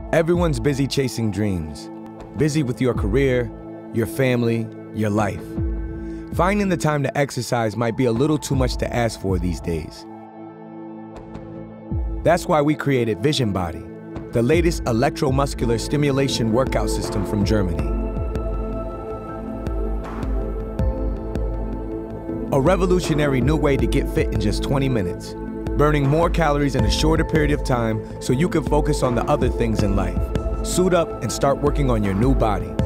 Everyone's busy chasing dreams, busy with your career, your family, your life. Finding the time to exercise might be a little too much to ask for these days. That's why we created VisionBody, the latest electromuscular stimulation workout system from Germany. A revolutionary new way to get fit in just 20 minutes, burning more calories in a shorter period of time so you can focus on the other things in life. Suit up and start working on your new body.